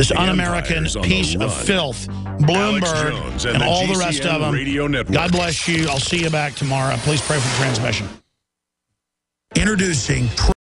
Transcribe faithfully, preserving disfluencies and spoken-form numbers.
this The un-American Empire's on the piece run. of filth, Alex Bloomberg, Jones and, and the all the G C N rest of them. Radio Network. God bless you. I'll see you back tomorrow. Please pray for the transmission. Introducing